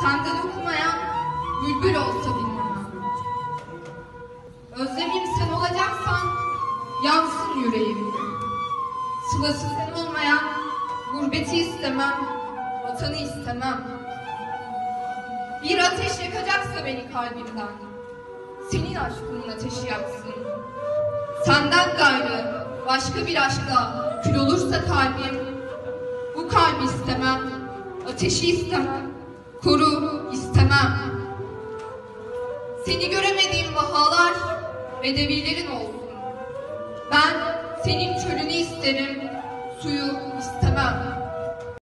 senden okumayan bülbül olsa dinlemem. Özlemim sen olacaksan yansın yüreğim. Sılası sen olmayan gurbeti istemem, vatanı istemem. Bir ateş yakacaksa beni kalbimden, senin aşkının ateşi yaksın. Senden gayrı başka bir aşkla kül olursa kalbim, bu kalbi istemem, ateşi istemem, koru istemem. Seni göremediğim vahalar bedevilerin olsun. Ben senin çölünü isterim, suyu istemem.